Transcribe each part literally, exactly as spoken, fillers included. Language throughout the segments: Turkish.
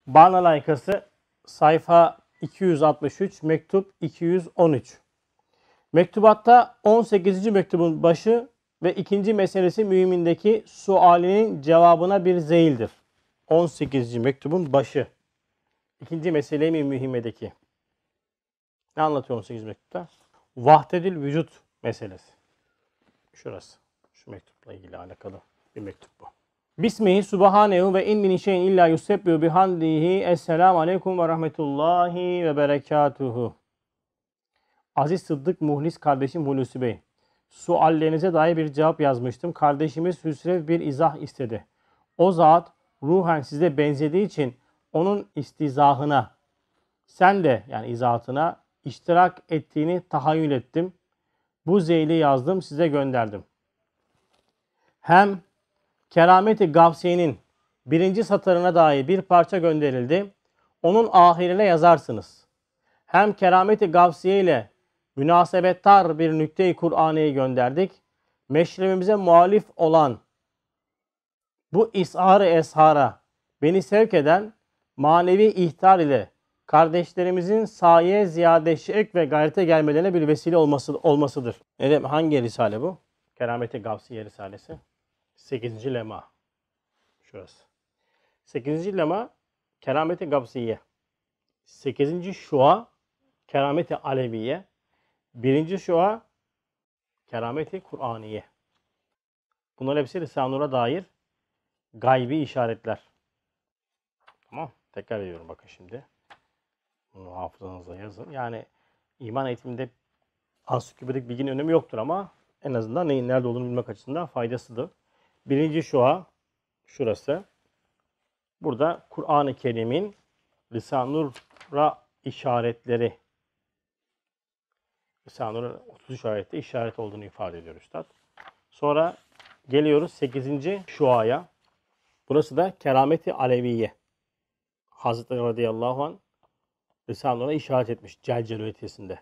Barna Layıkası sayfa iki yüz altmış üç, mektup iki yüz on üç. Mektubatta on sekizinci mektubun başı ve ikinci meselesi mühimindeki sualinin cevabına bir zeyildir. on sekizinci mektubun başı. İkinci mesele-i mühimmedeki. Ne anlatıyor on sekizinci mektupta? Vahdedül vücut meselesi. Şurası. Şu mektupla ilgili alakalı bir mektup bu. Bismihi subhanehu ve in min şeyin illa yusebbihu bihamdihi. Esselamu aleyküm ve rahmetullahi ve berekatuhu. Aziz Sıddık Muhlis kardeşim Hulusi Bey. Suallerinize dair bir cevap yazmıştım. Kardeşimiz Hüsrev bir izah istedi. O zat ruhen size benzediği için onun istizahına, sen de yani izahatına iştirak ettiğini tahayyül ettim. Bu zeyli yazdım, size gönderdim. Hem Kerameti Gavsiye'nin birinci satırına dair bir parça gönderildi. Onun ahirine yazarsınız. Hem Kerameti Gavsiye ile münasebettar bir nükte-i Kur'an'ı gönderdik. Meşrebimize muhalif olan bu ishar-ı eshara beni sevk eden manevi ihtar ile kardeşlerimizin saye ziyade şevk ve gayrete gelmelerine bir vesile olması, olmasıdır. Ne demek? Hangi risale bu? Kerameti Gavsiye Risalesi. sekizinci lema. Şurası. sekizinci lema Kerameti Gavsiye. sekizinci şua Kerameti Aleviye. birinci şua Kerameti Kur'aniye. Bunların hepsi Risale-i Nur'a dair gaybi işaretler. Tamam. Tekrar ediyorum bakın şimdi. Bunu hafızanıza yazın. Yani iman eğitiminde ansiklopedic bilginin önemi yoktur ama en azından neyin nerede olduğunu bilmek açısından faydasıdır. Birinci şua şurası. Burada Kur'an-ı Kerim'in Risale-i Nur'a işaretleri. Risale-i Nur'un otuz üç ayette işaret olduğunu ifade ediyor Üstad. Sonra geliyoruz sekizinci şuaya. Burası da Kerameti Aleviye. Hazreti radıyallahu anh Risale-i Nur'a işaret etmiş Celcel Üretiyesinde.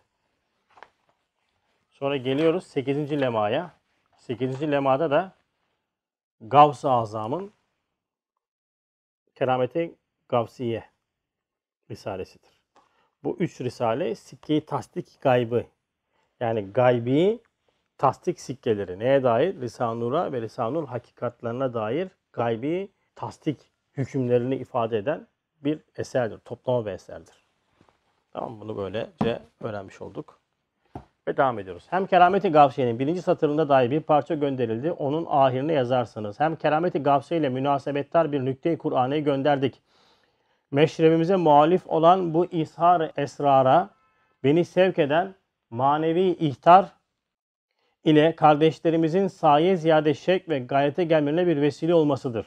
Sonra geliyoruz sekizinci lemaya. sekizinci lemada da Gavs-ı Azam'ın Kerameti Gavsiye Risalesidir. Bu üç risale sikke-i tasdik gaybı. Yani gaybi tasdik sikkeleri. Neye dair? Risale-i Nur'a ve Risale-i Nur hakikatlarına dair gaybi tasdik hükümlerini ifade eden bir eserdir. Toplama bir eserdir. Tamam, bunu böylece öğrenmiş olduk. Ve devam ediyoruz. Hem Kerameti Gavsiye'nin birinci satırında dair bir parça gönderildi. Onun ahirine yazarsınız. Hem Kerameti Gavsiye ile münasebettar bir nükte-i Kur'an'ı gönderdik. Meşrebimize muhalif olan bu ishar-ı esrara beni sevk eden manevi ihtar ile kardeşlerimizin saye ziyade şevk ve gayrete gelmelerine bir vesile olmasıdır.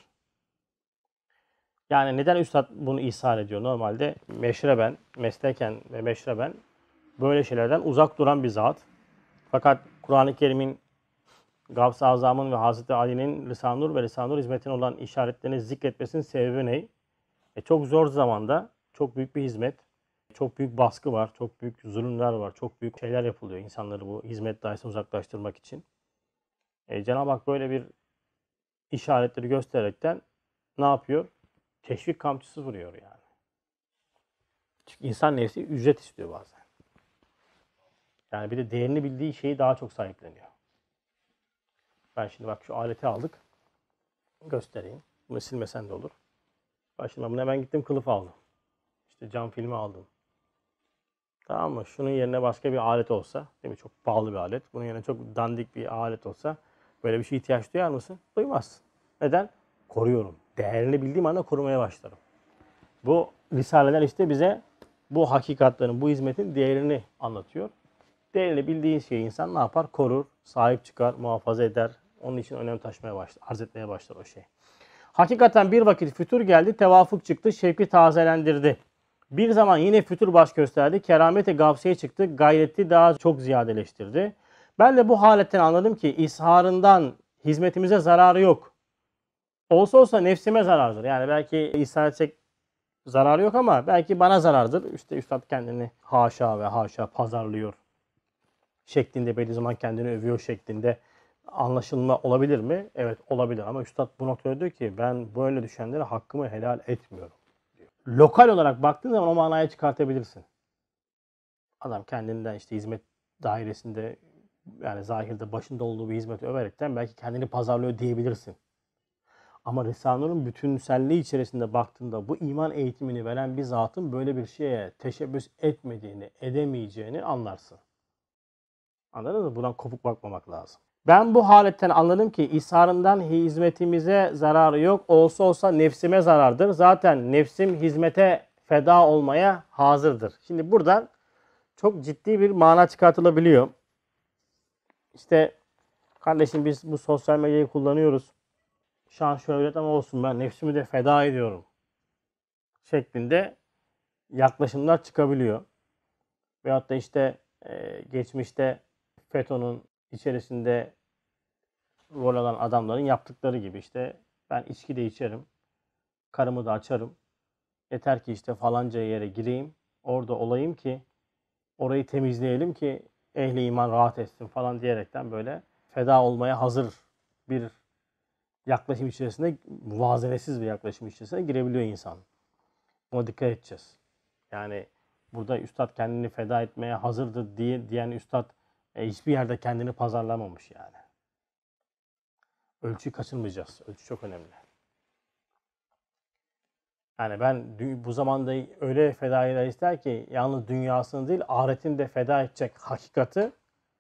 Yani neden Üstad bunu ishar ediyor? Normalde meşreben, mesleken ve meşreben böyle şeylerden uzak duran bir zat. Fakat Kur'an-ı Kerim'in Gavs-ı Azam'ın ve Hazreti Ali'nin Risale-i Nur ve Risale-i Nur hizmetine olan işaretlerini zikretmesinin sebebi ne? E çok zor zamanda çok büyük bir hizmet, çok büyük baskı var, çok büyük zulümler var, çok büyük şeyler yapılıyor insanları bu hizmet dairesinden uzaklaştırmak için. E Cenab-ı Hak böyle bir işaretleri göstererekten ne yapıyor? Teşvik kamçısı vuruyor yani. Çünkü insan nefsi ücret istiyor bazen. Yani bir de değerini bildiği şeyi daha çok sahipleniyor. Ben şimdi bak şu aleti aldık. Göstereyim. Bunu silmesen de olur. Bak şimdi ben bunu hemen gittim kılıf aldım. İşte cam filmi aldım. Tamam mı? Şunun yerine başka bir alet olsa, değil mi? Çok pahalı bir alet. Bunun yerine çok dandik bir alet olsa böyle bir şey ihtiyaç duyar mısın? Duymazsın. Neden? Koruyorum. Değerini bildiğim anda korumaya başlarım. Bu risaleler işte bize bu hakikatlerin, bu hizmetin değerini anlatıyor. Değerini bildiği şeyi insan ne yapar? Korur, sahip çıkar, muhafaza eder. Onun için önem taşımaya başlar, arz etmeye başlar o şey. Hakikaten bir vakit fütur geldi, tevafuk çıktı, şevki tazelendirdi. Bir zaman yine fütur baş gösterdi, kerameti gavsiye çıktı, gayreti daha çok ziyadeleştirdi. Ben de bu haletten anladım ki isharından hizmetimize zararı yok. Olsa olsa nefsime zarardır. Yani belki ishar etsek zararı yok ama belki bana zarardır. İşte Üstad kendini haşa ve haşa pazarlıyor şeklinde, belli zaman kendini övüyor şeklinde anlaşılma olabilir mi? Evet olabilir ama Üstad bu noktada diyor ki ben böyle düşenlere hakkımı helal etmiyorum diyor. lokal olarak baktığın zaman o manaya çıkartabilirsin. Adam kendinden işte hizmet dairesinde yani zahirde başında olduğu bir hizmeti överekten belki kendini pazarlıyor diyebilirsin. Ama Risale-i Nur'un bütünselliği içerisinde baktığında bu iman eğitimini veren bir zatın böyle bir şeye teşebbüs etmediğini, edemeyeceğini anlarsın. Anladın mı? Buradan kopuk bakmamak lazım. Ben bu haletten anladım ki isharından hizmetimize zararı yok. Olsa olsa nefsime zarardır. Zaten nefsim hizmete feda olmaya hazırdır. Şimdi buradan çok ciddi bir mana çıkartılabiliyor. İşte kardeşim biz bu sosyal medyayı kullanıyoruz. Şan şöhret ama olsun ben nefsimi de feda ediyorum. Şeklinde yaklaşımlar çıkabiliyor. Veyahut da işte e, geçmişte FETÖ'nün içerisinde rol alan adamların yaptıkları gibi işte ben içki de içerim, karımı da açarım. Yeter ki işte falanca yere gireyim, orada olayım ki orayı temizleyelim ki ehli iman rahat etsin falan diyerekten böyle feda olmaya hazır bir yaklaşım içerisinde, muvazenesiz bir yaklaşım içerisine girebiliyor insan. Buna dikkat edeceğiz. Yani burada üstad kendini feda etmeye hazırdır diye diyen üstad e, hiçbir yerde kendini pazarlamamış yani. Ölçüyü kaçırmayacağız. Ölçü çok önemli. Yani ben bu zamanda öyle fedailer ister ki yalnız dünyasını değil ahiretini de feda edecek hakikati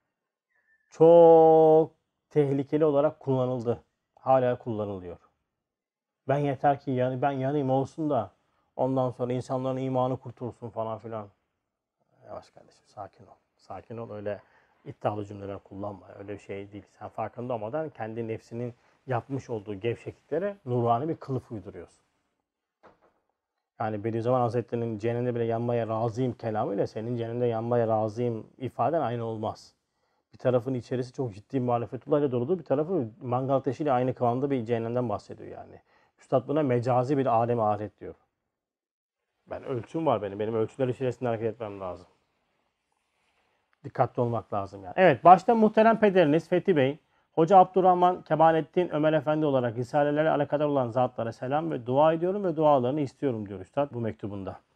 çok tehlikeli olarak kullanıldı. Hala kullanılıyor. Ben yeter ki yani ben yanayım olsun da ondan sonra insanların imanı kurtulsun falan filan. Yavaş kardeşim sakin ol. Sakin ol öyle iddialı cümleler kullanma. Öyle bir şey değil. Sen farkında olmadan kendi nefsinin yapmış olduğu gevşekliklere nurani bir kılıf uyduruyorsun. Yani Bediüzzaman Hazretleri'nin cehennemde bile yanmaya razıyım kelamıyla senin cehennemde yanmaya razıyım ifaden aynı olmaz. Bir tarafın içerisi çok ciddi muhalefetullah ile doludur. Bir tarafı mangal ateşiyle aynı kıvamda bir cehennemden bahsediyor yani. Üstad buna mecazi bir alem ahiret diyor. Ben ölçüm var benim. Benim ölçüler içerisinde hareket etmem lazım. Dikkatli olmak lazım yani. Evet, başta muhterem pederiniz Fethi Bey, Hoca Abdurrahman Kemalettin Ömer Efendi olarak risalelerle alakadar olan zatlara selam ve dua ediyorum ve dualarını istiyorum diyor Üstad bu mektubunda.